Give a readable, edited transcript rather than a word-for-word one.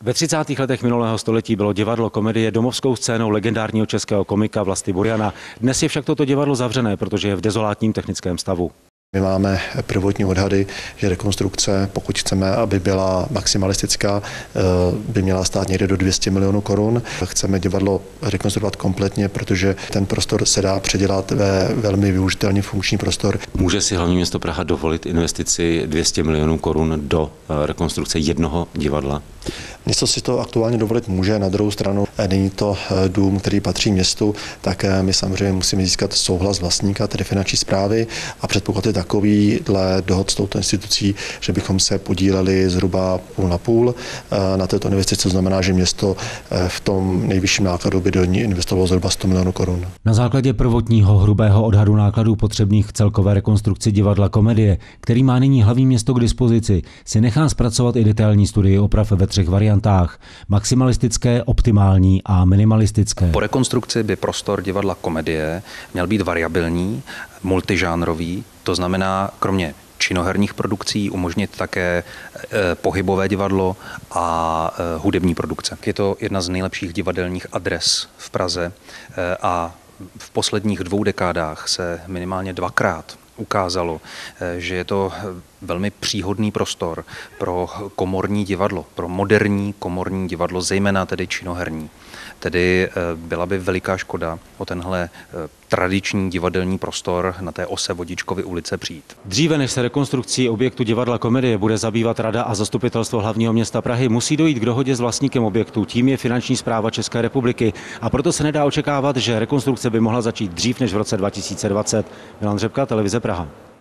Ve 30. letech minulého století bylo divadlo Komedie domovskou scénou legendárního českého komika Vlasty Buriana. Dnes je však toto divadlo zavřené, protože je v dezolátním technickém stavu. My máme prvotní odhady, že rekonstrukce, pokud chceme, aby byla maximalistická, by měla stát někde do 200 milionů korun. Chceme divadlo rekonstruovat kompletně, protože ten prostor se dá předělat ve velmi využitelný funkční prostor. Může si hlavní město Praha dovolit investici 200 milionů korun do rekonstrukce jednoho divadla? Město si to aktuálně dovolit může, na druhou stranu není to dům, který patří městu, tak my samozřejmě musíme získat souhlas vlastníka, tedy finanční správy, a předpoklad je takový dle dohod s touto institucí, že bychom se podíleli zhruba půl na půl na této investici, co znamená, že město v tom nejvyšším nákladu by do ní investovalo zhruba 100 milionů korun. Na základě prvotního hrubého odhadu nákladů potřebných k celkové rekonstrukci divadla Komedie, který má nyní hlavní město k dispozici, si nechá zpracovat i detailní studii oprav ve 3 variantách: maximalistické, optimální a minimalistické. Po rekonstrukci by prostor divadla Komedie měl být variabilní, multižánrový, to znamená kromě činoherních produkcí umožnit také pohybové divadlo a hudební produkce. Je to jedna z nejlepších divadelních adres v Praze a v posledních 2 dekádách se minimálně 2krát ukázalo, že je to velmi příhodný prostor pro komorní divadlo, pro moderní komorní divadlo, zejména tedy činoherní. Tedy byla by veliká škoda o tenhle tradiční divadelní prostor na té ose Vodičkovy ulice přijít. Dříve než se rekonstrukcí objektu divadla Komedie bude zabývat Rada a Zastupitelstvo hlavního města Prahy, musí dojít k dohodě s vlastníkem objektu, tím je Finanční správa České republiky, a proto se nedá očekávat, že rekonstrukce by mohla začít dřív než v roce 2020. Milan Řepka, Televize Praha.